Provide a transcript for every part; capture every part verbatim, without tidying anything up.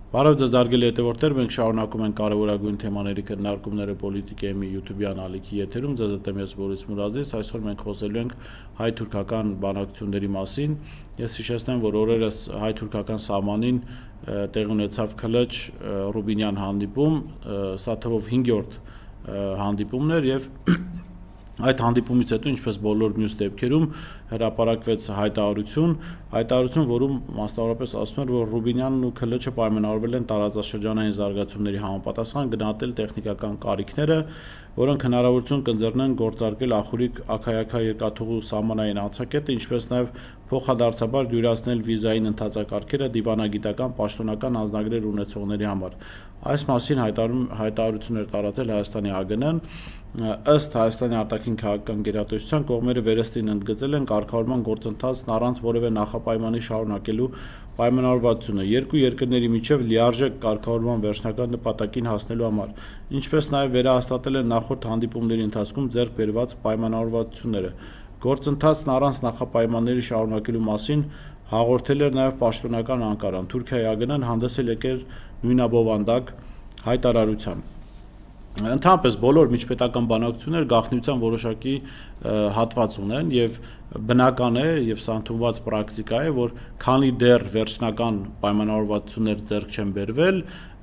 Բարև ձեզ դարգելի հետևորդներ, մենք շարունակում ենք կարևորագույն թեմաների քննարկումները Պոլիտիկայի մի յութուբյան ալիքի եթերում, ձեզ հետ եմ ես Բորիս Մուրադիս, այսօր մենք խոսելու ենք հայ-թուրքական բանակցությունների մասին։ Ես հիշեցնեմ, որ օրերս հայ-թուրքական սահմանին տեղի ունեցավ քլաչ Ռուբինյան հանդիպում, սա թվով հինգերորդ հանդիպումն էր եւ այդ հանդիպումից հետո, ինչպես բոլոր մյուս դեպքերում, հրապարակվեց հայտարարություն, հայտարարություն, որում մասնավորապես ասում էր, որ Ռուբինյանն ու քլաչը պայմանավորվել են տարածաշրջանային զարգացումների համապատասխան գնահատել տեխնիկական կարիքները, որոնք հնարավորություն կընձեռնեն գործարկել ախորիկ աքայակա երկաթուղու սահմանային անցակետը, ինչպես նաև փոխադարձաբար դյուրացնել վիզային ընթացակարգերը դիվանագիտական, պաշտոնական անձնագրեր ունեցողների համար։ Այս մասին հայտարարություն էր տարածել Հայաստանի ԱԳՆ-ն, ըստ Հայաստանի արտաքին քաղաքական գերատեսչության կողմերը վերստին ընդգծել են կարգավորման գործընթացն առանց որևէ նախապայմանի շարունակելու պայմանավորվածությունը երկու երկրների միջև լիարժեք կարգավորման վերջնական նպատակին հասնելու համար, ինչպես նաև վերահաստատել են նախորդ հանդիպումների ընթացքում ձեռք բերված պայմանավորվածությունները։ Գործընթացն առանց նախապայմանների շարունակելու մասին հաղորդել էր նաև պաշտոնական Անկարան։ Թուրքիայի ԱԳՆ-ն հանդես է եկել նույնաբովանդակ հայտարարությամբ։ Ընդհանրապես բոլոր միջպետական բանակցությունները գաղտնիության որոշակի հատված ունեն եւ բնական է եւ սա ընդունված պրակտիկա է, որ քանի դեռ վերջնական պայմանավորվածություններ ձեռք չեն բերվել,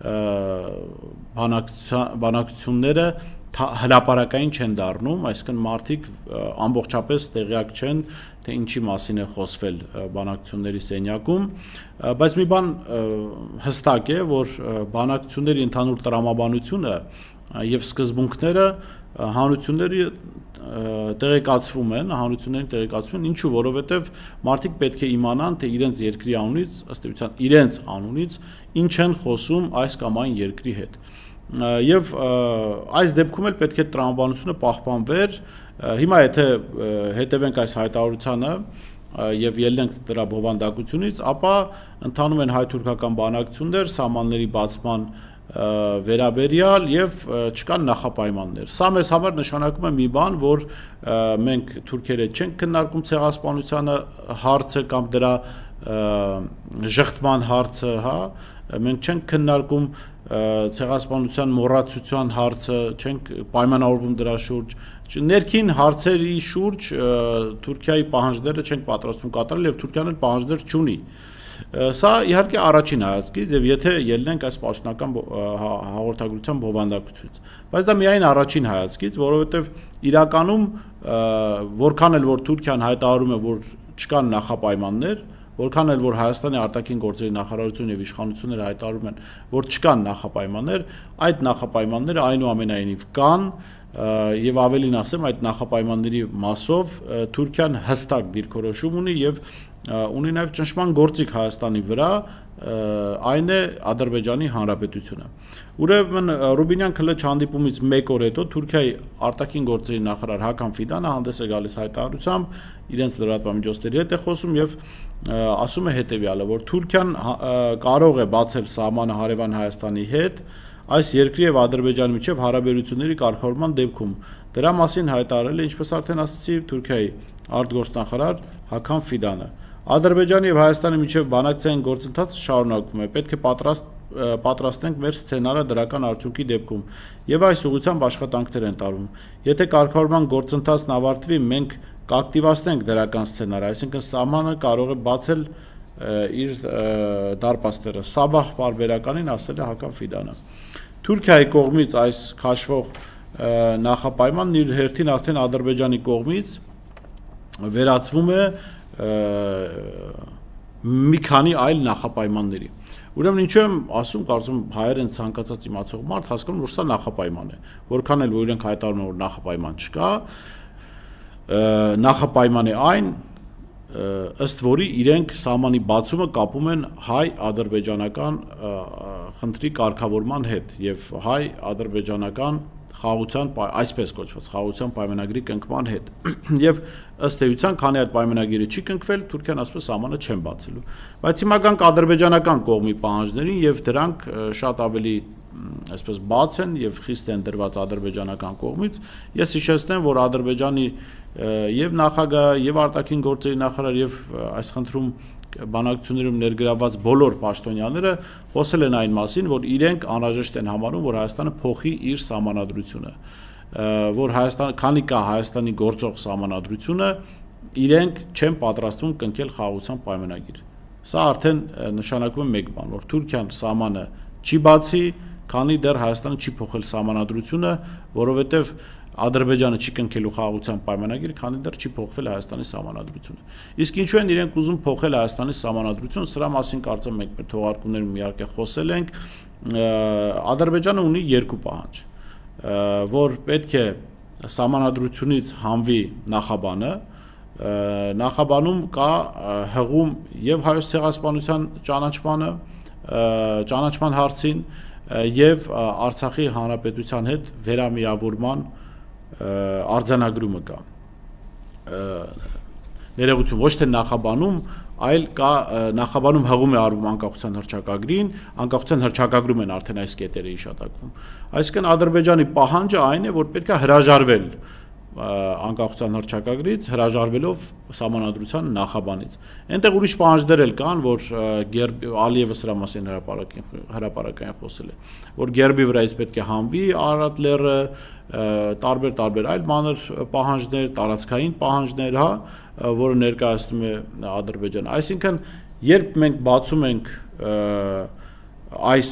բանակցությունները հրապարակային չեն դառնում, այսինքն մարդիկ ամբողջապես տեղյակ չեն, թե ինչի մասին է խոսվել բանակցությունների սենյակում, բայց մի բան հստակ է, որ բանակցությունների ընդհանուր տրամաբանությունը եւ սկզբունքները հանրությունների տեղեկացվում են, հանրություններին տեղեկացվում են, ինչու, որովհետեւ մարդիկ պետք է իմանան, թե իրենց երկրի անունից, ըստ էության իրենց անունից ինչ են խոսում այս կամ այն երկրի հետ։ Եվ այս դեպքում էլ պետք է տրամաբանությունը պահպանվեր։ Հիմա եթե հետևենք այս հայտարարությանը եւ ելնենք դրա բովանդակությունից, ապա ընթանում են հայ-թուրքական բանակցություններ սահմանների բացման վերաբերյալ եւ չկան նախապայմաններ։ Սա մեզ համար նշանակում է մի բան, որ մենք թուրքերը չենք քննարկում ցեղասպանության հարցը կամ դրա ժխտման հարցը, հա, մենք չենք քննարկում ցեղասպանության մոռացության հարցը, չենք պայմանավորվում դրա շուրջ, ներքին հարցերի շուրջ Թուրքիայի պահանջները չենք պատրաստվում կատարել եւ Թուրքիան էլ պահանջներ չունի։ Սա իհարկե առաջին հայացքից եւ եթե ելնենք այս պաշտոնական հաղորդագրության բովանդակությունից, բայց դա միայն առաջին հայացքից, որովհետեւ իրականում որքան էլ որ Թուրքիան հայտարարում է, որ չկան նախապայմաններ, որքան էլ որ Հայաստանի արտաքին գործերի նախարարությունը եւ իշխանությունները հայտարարում են, որ չկան նախապայմաններ, այդ նախապայմանները այնուամենայնիվ կան եւ ավելին ասեմ, այդ նախապայմանների մասով Թուրքիան հստակ դիրքորոշում ունի եւ ունի նաև ճնշման գործիք Հայաստանի վրա, այն է Ադրբեջանի Հանրապետությունը։ Ուրեմն Ռուբինյան քլաչ հանդիպումից մեկ օր հետո Թուրքիայի արտաքին գործերի նախարար Հական Ֆիդանը հանդես է գալիս հայտարարությամբ, իրենց լրատվամիջոցների հետ է խոսում եւ ասում է հետեւյալը, որ Թուրքիան կարող է բացել սահմանը հարևան Հայաստանի հետ այս երկրի եւ Ադրբեջանի միջև հարաբերությունների կարգավորման դեպքում։ Դրա մասին հայտարարել է, ինչպես արդեն ասացի, Թուրքիայի արտգործնախարար Հական Ֆիդանը։ Ադրբեջանի եւ Հայաստանի միջև բանակցային գործընթացը շարունակվում է, պետք է պատրաստ պատրաստենք մեր սցենարը դրական արդյունքի դեպքում եւ այս ուղղությամբ աշխատանքներ են տարվում։ Եթե կարգավորման գործընթացն ավարտվի, մենք կակտիվացնենք դրական սցենարը, այսինքն սահմանը կարող է բացել իր դարպաստերը։ Սաբահ բարբերականին ասել է Հական Ֆիդանը։ Թուրքիայի կողմից այս քաշվող նախապայմանն իր հերթին արդեն Ադրբեջանի կողմից վերածվում է մի քանի այլ նախապայմանների։ Ուրեմն ինչու եմ ասում, կարծում հայեր են ցանկացած իմացող մարդ հասկանում, որ սա նախապայման է, որքան էլ որ իրենք հայտարարում են, որ նախապայման չկա, նախապայման է այն, ըստ որի իրենք սահմանի բացումը կապում են հայ-ադրբեջանական խնդրի կարգավորման հետ եւ հայ-ադրբեջանական խաղաղության, այսպես կոչված խաղաղության պայմանագրի կնքման հետ։ Եվ ըստ էության, քանի այդ պայմանագիրը չի կնքվել, Թուրքիան ասես սահմանը չեն բացելու։ Բայց հիմա կանք ադրբեջանական կողմի պահանջներին եւ դրանք շատ ավելի այսպես բաց են եւ խիստ են դրված ադրբեջանական կողմից։ Ես հիշեցնեմ, որ Ադրբեջանի եւ նախագահ եւ արտաքին գործերի նախարար եւ այս խնդրում բանակցություններում ներգրավված բոլոր պաշտոնյաները խոսել են այն մասին, որ իրենք անհրաժեշտ են համարում, որ Հայաստանը փոխի իր սահմանադրությունը, որ Հայաստանը, քանի կա Հայաստանի գործող սահմանադրությունը, իրենք չեն պատրաստվում կնքել խաղաղության պայմանագիր։ Սա արդեն նշանակում է մեկ բան, որ Թուրքիան սահմանը չի բացի, քանի դեռ Հայաստանը չի փոխել սահմանադրությունը, որովհետև Ադրբեջանը չի կնքելու խաղաղության պայմանագիր, քանի դեռ չի փոխվել Հայաստանի սահմանադրությունը։ Իսկ ինչու են իրենք ուզում փոխել Հայաստանի սահմանադրությունը, սրա մասին կարծեմ մենք մեր թողարկումներում իհարկե խոսել ենք։ Ադրբեջանը ունի երկու պահանջ, որ պետք է սահմանադրությունից հանվի նախաբանը, նախաբանում կա հղում եւ Հայոց ցեղասպանության ճանաչմանը, ճանաչման հարցին եւ Արցախի հանրապետության հետ վերամիավորման արձանագրումը կա։ Ներողություն, ոչ թե նախաբանում, այլ կա նախաբանում հղում է արվում անկախության հռչակագրին, անկախության հռչակագրում են արդեն այս կետերը հիշատակվում։ Այսինքն Ադրբեջանի պահանջը այն է, որ պետք է հրաժարվել անկախության հռչակագրից, հրաժարվելով սահմանադրության նախաբանից։ Այնտեղ ուրիշ պահանջներ էլ կան, որ Ալիևը սրա մասին հրապարակային խոսել է, որ Գերբի վրայից պետք է հանվի Արարատ լեռը, տարբեր տարբեր այլ մանր պահանջներ, տարածքային պահանջներ, հա, որը ներկայացնում է Ադրբեջանը։ Այսինքն, երբ մենք բացում ենք այս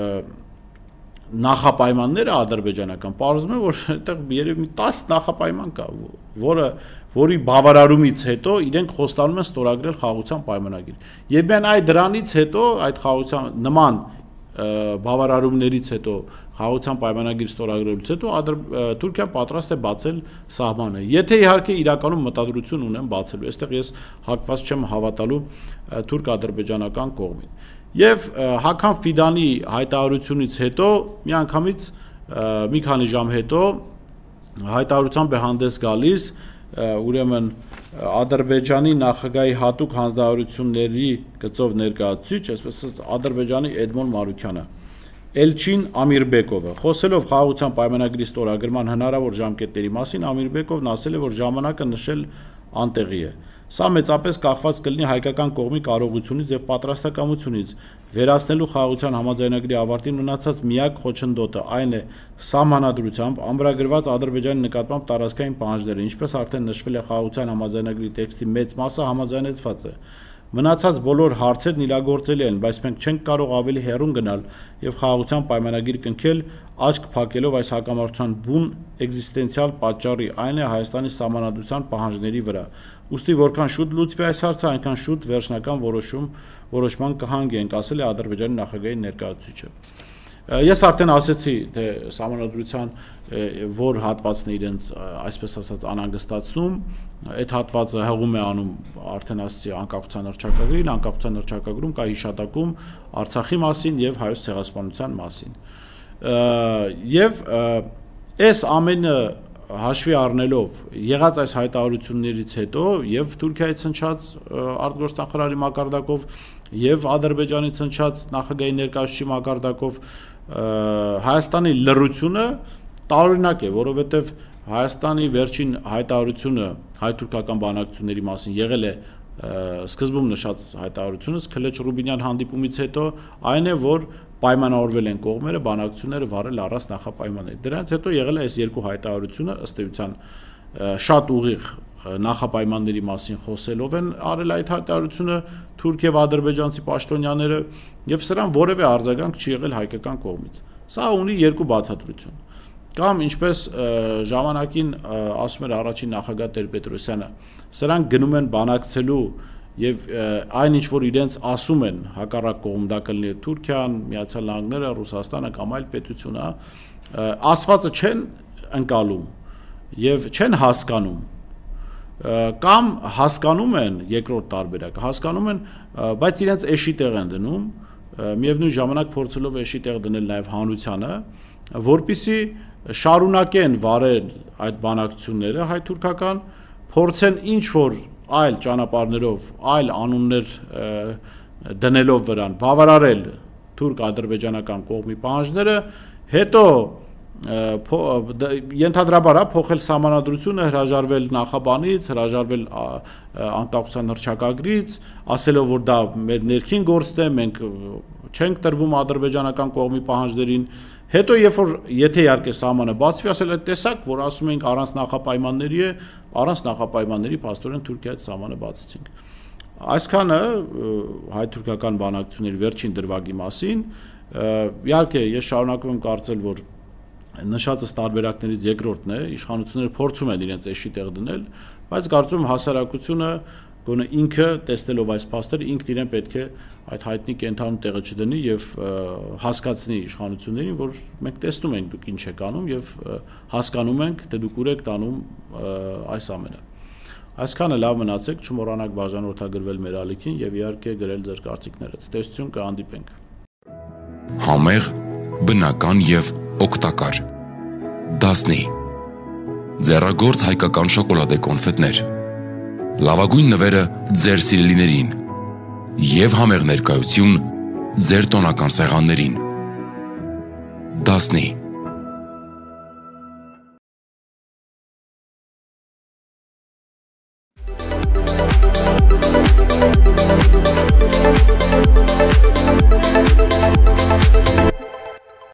նախապայմանները ադրբեջանական, պարզվում է, որ այդտեղ երևի մի տասը նախապայման կա, որը որի բավարարումից հետո իրենք խոստանում են ստորագրել խաղաղության պայմանագիր։ Եվ միայն այդ դրանից հետո, այդ խաղաղության նման բավարարումներից հետո խաղաղության պայմանագիր ստորագրելուց հետո Թուրքիան պատրաստ է բացել սահմանը։ Եթե իհարկե իրականում մտադրություն ունեն բացելու, այստեղ ես հակված չեմ հավատալու թուրք-ադրբեջանական կողմին։ Եվ Հական Ֆիդանի հայտարարությունից հետո միանգամից մի քանի ժամ հետո հայտարարությամբ է հանդես գալիս ուրեմն Ադրբեջանի նախագահի հատուկ հանձնարարությունների գծով ներկայացուցիչ, այսպես ասած Ադրբեջանի Էդմոն Մարուքյանը, Էլչին Ամիրբեկովը, խոսելով խաղաղության պայմանագրի ստորագրման հնարավոր ժամկետների մասին, Ամիրբեկովն ասել է, որ ժամանակը նշել անտեղի է։ Սա մեծապես կախված կլինի հայկական կողմի կարողությունից եւ պատրաստակամությունից վերացնելու խաղաղության համաձայնագրի ավարտին մնացած միակ խոչընդոտը այն է սահմանադրությամբ ամրագրված Ադրբեջանի նկատմամբ տարածքային պահանջները, ինչպես արդեն նշվել է խաղաղության համաձայնագրի տեքստի մեծ մասը համաձայնեցված է։ Մնացած բոլոր հարցերն իրագործելի են, բայց մենք չենք կարող ավելի հեռուն գնալ եւ խաղաղության պայմանագիր կնքել, աչք փակելով այս հակամարտության բուն էկզիստենցիալ պատճառի, այն է Հայաստանի սահմանադրության պահանջների վրա։ Ուստի որքան շուտ լուծվի այս հարցը, այնքան շուտ վերջնական որոշում որոշման կհանգենք, ասել է Ադրբեջանի նախագահի ներկայացուցիչը։ Ես արդեն ասացի, թե սահմանադրության որ հատվածն է իրենց այսպես ասած անհանգստացնում, այդ հատվածը հղում է անում արդեն ասացի անկախության հռչակագրին, անկախության հռչակագրում կա հիշատակում Արցախի մասին եւ Հայոց ցեղասպանության մասին։ Եվ այս ամենը հաշվի առնելով եղած այս հայտարարություններից հետո եւ Թուրքիայից հնչած արտգործնախարարի մակարդակով եւ Ադրբեջանի հնչած նախագահի ներկայացուցիչի մակարդակով Հայաստանի լռությունը տարօրինակ է, որովհետեւ Հայաստանի վերջին հայտարարությունը հայ-թուրքական բանակցությունների մասին եղել է սկզբում նշած հայտարարությունից Քլեչ Ռուբինյան հանդիպումից հետո այն է, որ պայմանավորվել են կողմերը բանակցությունները վարել առանց նախապայմանների։ Դրանից հետո եղել է այս երկու հայտարարությունը ըստ էության շատ ուղիղ նախապայմանների մասին խոսելով են արել այդ հայտարարությունը թուրք եւ ադրբեջանցի պաշտոնյաները եւ սրան որևէ արձագանք չի եղել հայկական կողմից։ Սա ունի երկու բացատրություն։ Կամ ինչպես ժամանակին ասում էր առաջին նախագահ Տեր-Պետրոսյանը, սրանք գնում են բանակցելու եւ այն ինչ որ իրենց ասում են հակառակ կողմ դա կլինի Թուրքիան, Միացյալ Նահանգները, Ռուսաստանը կամ այլ պետությունը, ասվածը չեն ընկալում եւ չեն հասկանում կամ հասկանում են երկրորդ տարբերակը, հասկանում են, բայց իրենց էշի տեղ են դնում, միևնույն ժամանակ փորձելով էշի տեղ դնել նաեւ հանրությանը, որպիսի շարունակեն վարել այդ բանակցությունները հայ-թուրքական, փորձեն ինչ որ այլ ճանապարհներով, այլ անուններ դնելով վրան, բավարարել թուրք-ադրբեջանական կողմի պահանջները, հետո ենթադրաբար է փոխել սահմանադրությունը, հրաժարվել նախաբանից, հրաժարվել անկախության հռչակագրից, ասելով որ դա մեր ներքին գործն է, մենք չենք տրվում ադրբեջանական կողմի պահանջներին, հետո երբ որ եթե իհարկե սահմանը բացվի, ասել այդ տեսակ, որ ասում ենք առանց նախապայմանների է, առանց նախապայմանների փաստորեն Թուրքիայից սահմանը բացեցինք։ Այսքանը հայ-թուրքական բանակցությունների վերջին դրվագի մասին, իհարկե ես շարունակում եմ կարծել, որ նշածս տարբերակներից երկրորդն է, իշխանությունները փորձում են իրենց էշի տեղ դնել, բայց կարծում եմ հասարակությունը գոնե ինքը տեսնելով այս փաստերը ինքն իրեն պետք է այդ հայտնի կենթանու տեղը չդնի եւ հասկացնի իշխանություններին, որ մենք տեսնում ենք դուք ինչ եք անում եւ հասկանում ենք, թե դուք ուր եք տանում այս ամենը։ Այսքանը լավ մնացեք, չմոռանաք բաժանորդագրվել մեր ալիքին եւ իհարկե գրել ձեր կարծիքները։ Ցտեսություն, կհանդիպենք։ Համեղ, բնական եւ օգտակար։ Դասնի ձեռագործ հայկական շոկոլադե կոնֆետներ։ Լավագույն նվերը ձեր սիրելիներին եւ համեղ ներկայություն ձեր տոնական սեղաններին։ Դասնի